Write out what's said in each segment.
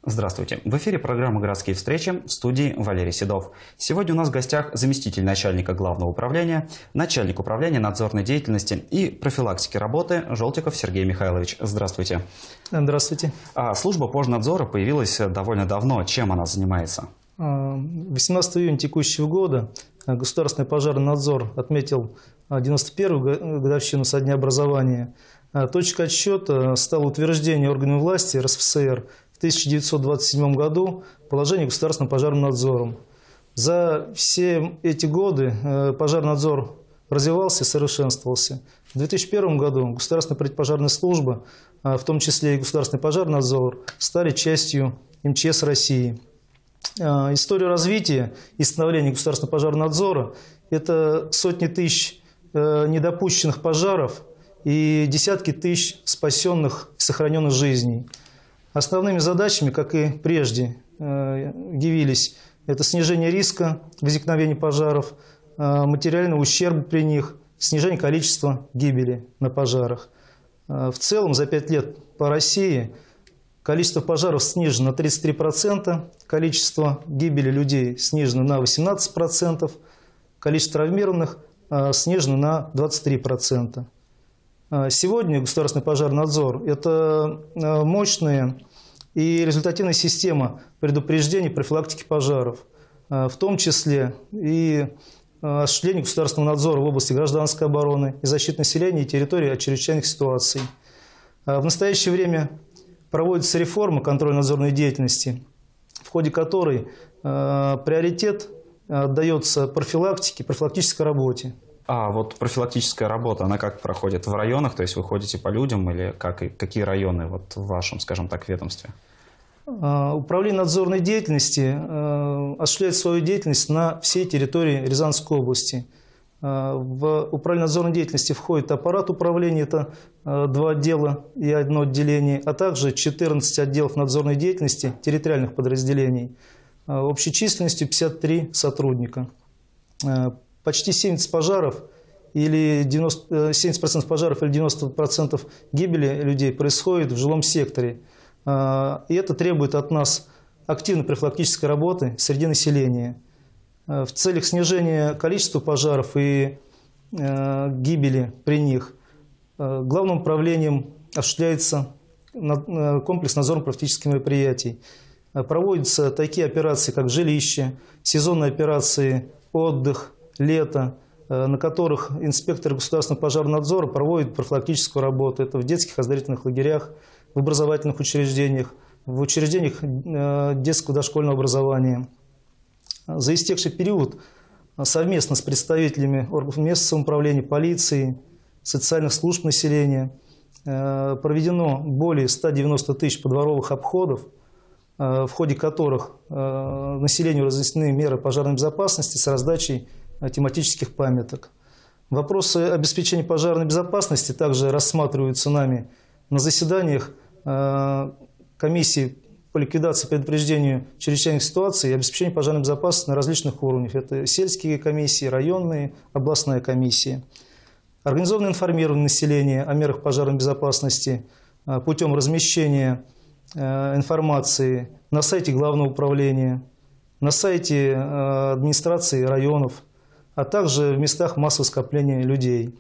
Здравствуйте. В эфире программа «Городские встречи», в студии Валерий Седов. Сегодня у нас в гостях заместитель начальника главного управления, начальник управления надзорной деятельности и профилактики работы Желтиков Сергей Михайлович. Здравствуйте. Здравствуйте. Служба пожнадзора появилась довольно давно. Чем она занимается? 18 июня текущего года Государственный пожарный надзор отметил 91-ю годовщину со дня образования. Точкой отсчета стало утверждение органами власти РСФСР в 1927 году положение государственным пожарным надзором. За все эти годы пожарный надзор развивался и совершенствовался. В 2001 году Государственная противопожарная служба, в том числе и Государственный пожарный надзор, стали частью МЧС России. История развития и становления Государственного пожарного надзора – это сотни тысяч недопущенных пожаров и десятки тысяч спасенных и сохраненных жизней. Основными задачами, как и прежде, явились это снижение риска возникновения пожаров, материального ущерба при них, снижение количества гибели на пожарах. В целом за 5 лет по России количество пожаров снижено на 33%, количество гибели людей снижено на 18%, количество травмированных снижено на 23%. Сегодня Государственный пожарный надзор – это мощная и результативная система предупреждения и профилактики пожаров, в том числе и осуществление государственного надзора в области гражданской обороны и защиты населения и территории от чрезвычайных ситуаций. В настоящее время проводится реформа контрольно-надзорной деятельности, в ходе которой приоритет отдается профилактической работе. А вот профилактическая работа, она как проходит в районах? То есть вы ходите по людям или какие районы вот в вашем, скажем так, ведомстве? Управление надзорной деятельности осуществляет свою деятельность на всей территории Рязанской области. В управление надзорной деятельности входит аппарат управления, это 2 отдела и 1 отделение, а также 14 отделов надзорной деятельности территориальных подразделений, общей численностью 53 сотрудника. Почти 70% пожаров или 70% пожаров или 90% гибели людей происходит в жилом секторе. И это требует от нас активной профилактической работы среди населения. В целях снижения количества пожаров и гибели при них главным управлением осуществляется комплекс надзорно-профилактических мероприятий. Проводятся такие операции, как жилище, сезонные операции, отдых, лето, на которых инспекторы государственного пожарного надзора проводят профилактическую работу. Это в детских оздоровительных лагерях, в образовательных учреждениях, в учреждениях детского дошкольного образования. За истекший период совместно с представителями органов местного самоуправления, полиции, социальных служб населения проведено более 190 тысяч подворовых обходов, в ходе которых населению разъяснены меры пожарной безопасности с раздачей тематических памяток. Вопросы обеспечения пожарной безопасности также рассматриваются нами на заседаниях комиссии по ликвидации и предупреждению чрезвычайных ситуаций и обеспечению пожарной безопасности на различных уровнях. Это сельские комиссии, районные, областная комиссия. Организованное информирование населения о мерах пожарной безопасности путем размещения информации на сайте Главного управления, на сайте администрации районов, а также в местах массового скопления людей.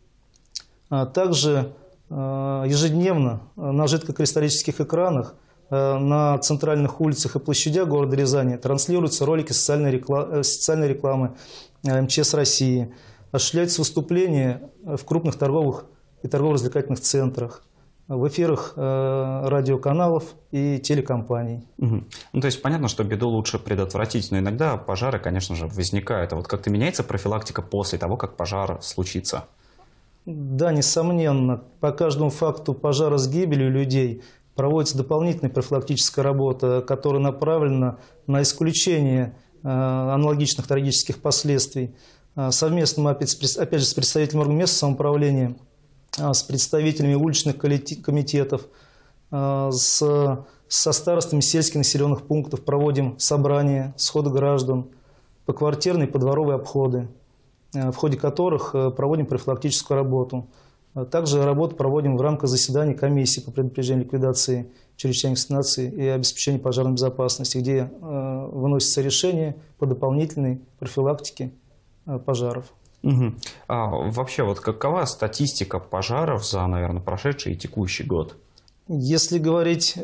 Также ежедневно на жидкокристаллических экранах на центральных улицах и площадях города Рязани транслируются ролики социальной рекламы МЧС России, осуществляются выступления в крупных торговых и торгово-развлекательных центрах, в эфирах радиоканалов и телекомпаний. Угу. Ну, то есть понятно, что беду лучше предотвратить, но иногда пожары, конечно же, возникают. А вот как-то меняется профилактика после того, как пожар случится? Да, несомненно. По каждому факту пожара с гибелью людей проводится дополнительная профилактическая работа, которая направлена на исключение аналогичных трагических последствий. Совместно мы, опять же, с представителями органов местного самоуправления, с представителями уличных комитетов, со старостами сельских населенных пунктов проводим собрания, сходы граждан, поквартирные и подворовые обходы, в ходе которых проводим профилактическую работу. Также работу проводим в рамках заседаний комиссии по предупреждению ликвидации чрезвычайных ситуаций и обеспечению пожарной безопасности, где выносятся решения по дополнительной профилактике пожаров. Угу. А вообще, вот какова статистика пожаров за, наверное, прошедший и текущий год? Если говорить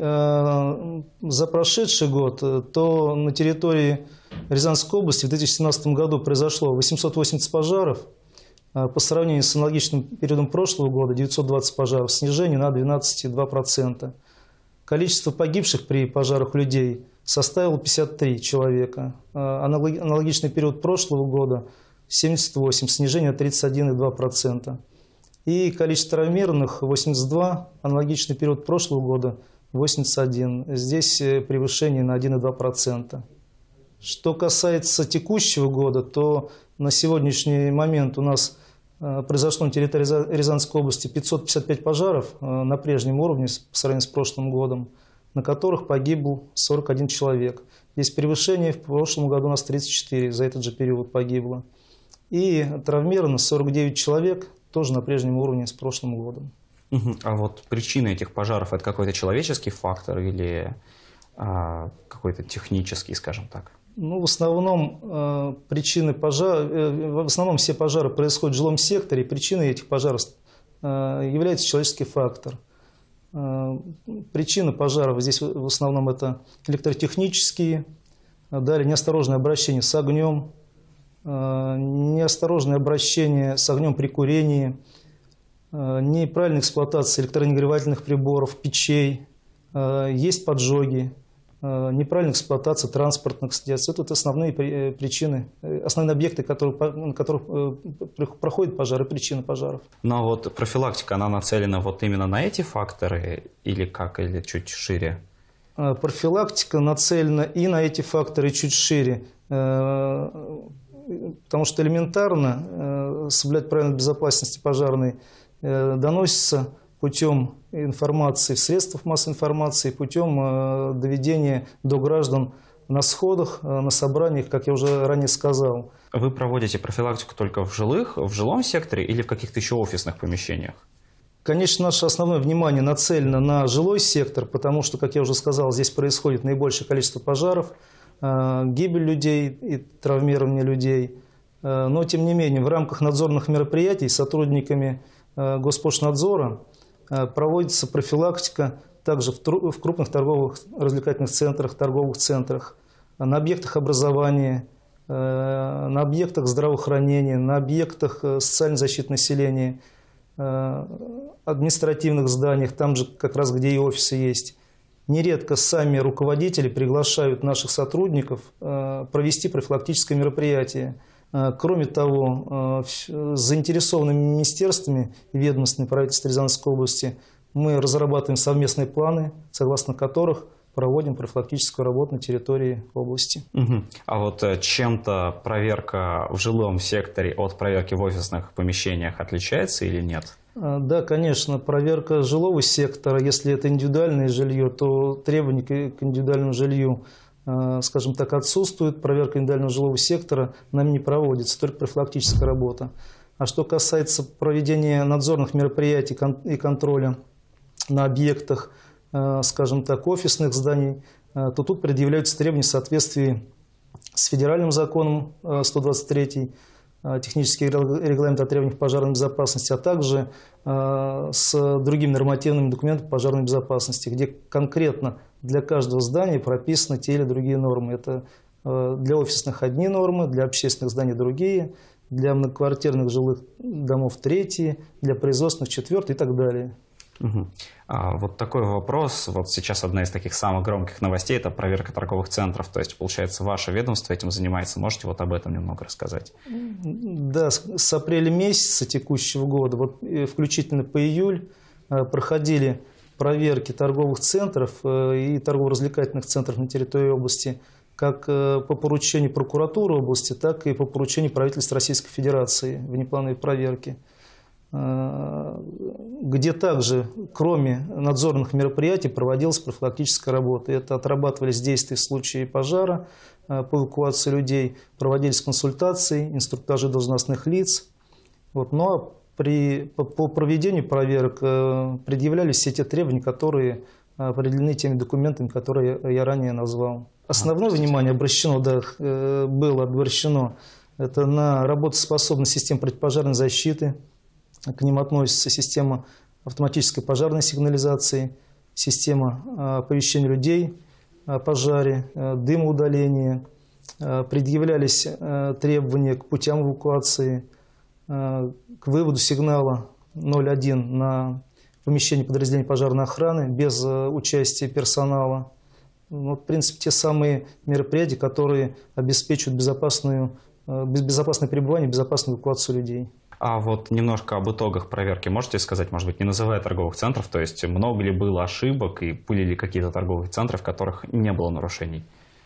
за прошедший год, то на территории Рязанской области в 2017 году произошло 880 пожаров. По сравнению с аналогичным периодом прошлого года 920 пожаров, снижение на 12,2%. Количество погибших при пожарах людей составило 53 человека. Аналогичный период прошлого года 78, снижение на 31,2%. И количество травмированных 82, аналогичный период прошлого года 81. Здесь превышение на 1,2%. Что касается текущего года, то на сегодняшний момент у нас произошло на территории Рязанской области 555 пожаров на прежнем уровне по сравнению с прошлым годом, на которых погибл 41 человек. Здесь превышение, в прошлом году у нас 34 за этот же период погибло. И травмировано 49 человек, тоже на прежнем уровне с прошлым годом. А вот причины этих пожаров – это какой-то человеческий фактор или какой-то технический, скажем так? Ну, в основном причины в основном все пожары происходят в жилом секторе, и причиной этих пожаров является человеческий фактор. Причины пожаров здесь в основном это электротехнические, далее неосторожное обращение с огнем, неосторожное обращение с огнем при курении, неправильная эксплуатация электронагревательных приборов, печей, есть поджоги, неправильная эксплуатация транспортных средств. Это основные причины, основные объекты, на которых проходят пожары, причины пожаров. Но вот профилактика, она нацелена вот именно на эти факторы или как, или чуть шире? Профилактика нацелена и на эти факторы чуть шире, потому что элементарно соблюдать правила безопасности пожарной доносится путем информации в средствах массовой информации, путем доведения до граждан на сходах, на собраниях, как я уже ранее сказал. Вы проводите профилактику только в жилом секторе или в каких-то еще офисных помещениях? Конечно, наше основное внимание нацелено на жилой сектор, потому что, как я уже сказал, здесь происходит наибольшее количество пожаров, гибель людей и травмирование людей. Но, тем не менее, в рамках надзорных мероприятий сотрудниками Госпошнадзора проводится профилактика также в крупных торговых развлекательных центрах, торговых центрах, на объектах образования, на объектах здравоохранения, на объектах социальной защиты населения, административных зданиях, там же как раз где и офисы есть. Нередко сами руководители приглашают наших сотрудников провести профилактическое мероприятие. Кроме того, с заинтересованными министерствами и ведомствами правительства Рязанской области мы разрабатываем совместные планы, согласно которых проводим профилактическую работу на территории области. А вот чем-то проверка в жилом секторе от проверки в офисных помещениях отличается или нет? Да, конечно, проверка жилого сектора, если это индивидуальное жилье, то требования к индивидуальному жилью, скажем так, отсутствует. Проверка индивидуального жилого сектора нами не проводится, только профилактическая работа. А что касается проведения надзорных мероприятий и контроля на объектах, скажем так, офисных зданий, то тут предъявляются требования в соответствии с федеральным законом 123, технический регламент о требованиях пожарной безопасности, а также с другими нормативными документами пожарной безопасности, где конкретно для каждого здания прописаны те или другие нормы. Это для офисных одни нормы, для общественных зданий другие, для многоквартирных жилых домов третьи, для производственных четвертые и так далее. Вот такой вопрос. Вот сейчас одна из таких самых громких новостей – это проверка торговых центров. То есть, получается, ваше ведомство этим занимается. Можете вот об этом немного рассказать? Да, с апреля месяца текущего года, вот, включительно по июль, проходили проверки торговых центров и торгово-развлекательных центров на территории области как по поручению прокуратуры области, так и по поручению правительства Российской Федерации, внеплановой проверки, где также, кроме надзорных мероприятий, проводилась профилактическая работа. Это отрабатывались действия в случае пожара, по эвакуации людей, проводились консультации, инструктажи должностных лиц. Вот. Ну а по проведению проверок предъявлялись все те требования, которые определены теми документами, которые я ранее назвал. Основное внимание было обращено это на работоспособность систем противопожарной защиты. К ним относится система автоматической пожарной сигнализации, система оповещения людей о пожаре, дымоудаления. Предъявлялись требования к путям эвакуации, к выводу сигнала 01 на помещение подразделений пожарной охраны без участия персонала. В принципе, те самые мероприятия, которые обеспечивают безопасное пребывание, безопасную эвакуацию людей. А вот немножко об итогах проверки можете сказать, может быть, не называя торговых центров, то есть много ли было ошибок и были ли какие-то торговые центры, в которых не было нарушений?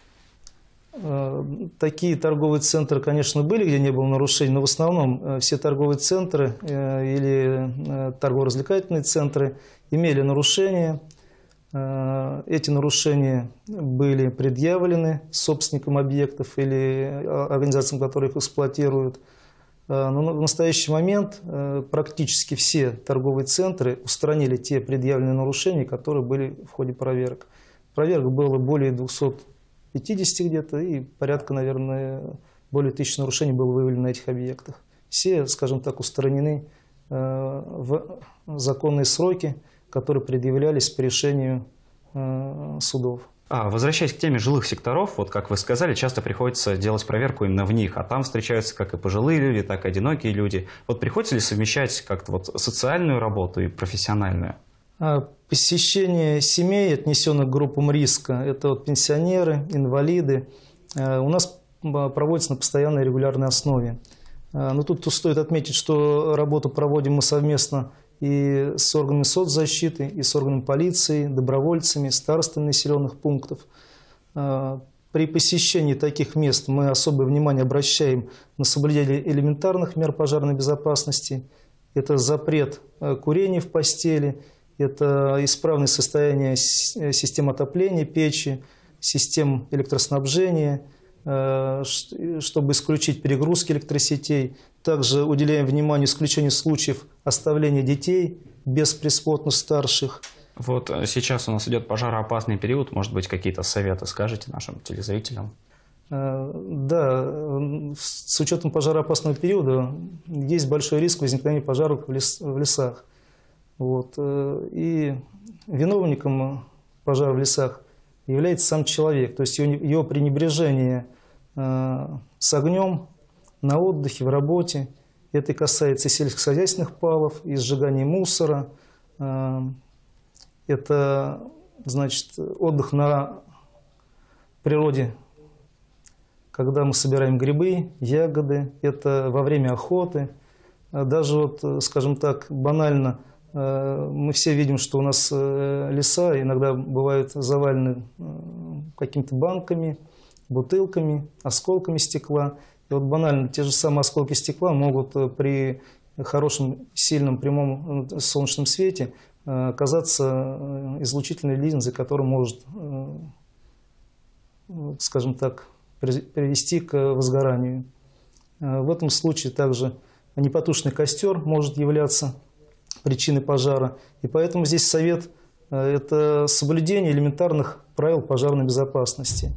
Такие торговые центры, конечно, были, где не было нарушений, но в основном все торговые центры или торгово-развлекательные центры имели нарушения. Эти нарушения были предъявлены собственникам объектов или организациям, которые их эксплуатируют. Но в настоящий момент практически все торговые центры устранили те предъявленные нарушения, которые были в ходе проверок. Проверок было более 250 где-то, и порядка, наверное, более 1000 нарушений было выявлено на этих объектах. Все, скажем так, устранены в законные сроки, которые предъявлялись по решению судов. Возвращаясь к теме жилых секторов, вот как вы сказали, часто приходится делать проверку именно в них, а там встречаются как и пожилые люди, так и одинокие люди. Вот приходится ли совмещать как-то вот социальную работу и профессиональную? Посещение семей, отнесенных к группам риска, это вот пенсионеры, инвалиды, у нас проводится на постоянной регулярной основе. Но тут стоит отметить, что работу проводим мы совместно и с органами соцзащиты, и с органами полиции, добровольцами, старостами населенных пунктов. При посещении таких мест мы особое внимание обращаем на соблюдение элементарных мер пожарной безопасности. Это запрет курения в постели, это исправное состояние систем отопления печи, систем электроснабжения, чтобы исключить перегрузки электросетей. Также уделяем внимание исключению случаев оставления детей без присмотра старших. Вот сейчас у нас идет пожароопасный период. Может быть, какие-то советы скажете нашим телезрителям? Да, с учетом пожароопасного периода есть большой риск возникновения пожаров в лесах. Вот. И виновником пожара в лесах является сам человек. То есть его пренебрежение с огнем на отдыхе, в работе. Это касается и сельскохозяйственных палов, и сжигания мусора. Это, значит, отдых на природе, когда мы собираем грибы, ягоды. Это во время охоты. Даже, вот, скажем так, банально, мы все видим, что у нас леса иногда бывают завалены какими-то банками, бутылками, осколками стекла. И вот банально те же самые осколки стекла могут при хорошем, сильном, прямом солнечном свете оказаться излучительной линзой, которая может, скажем так, привести к возгоранию. В этом случае также непотушенный костер может являться причиной пожара. И поэтому здесь совет – это соблюдение элементарных правил пожарной безопасности.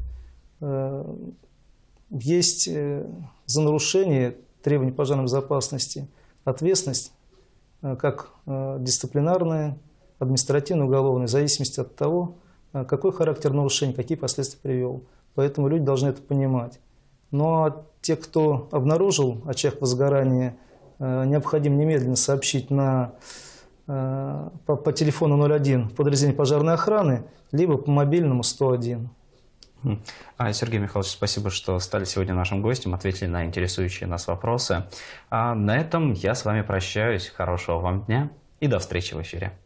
Есть за нарушение требований пожарной безопасности ответственность как дисциплинарная, административная, уголовная, в зависимости от того, какой характер нарушения, какие последствия привел. Поэтому люди должны это понимать. Но те, кто обнаружил очаг возгорания, необходимо немедленно сообщить по телефону 01 в подразделение пожарной охраны, либо по мобильному 101. Сергей Михайлович, спасибо, что стали сегодня нашим гостем, ответили на интересующие нас вопросы. На этом я с вами прощаюсь. Хорошего вам дня и до встречи в эфире.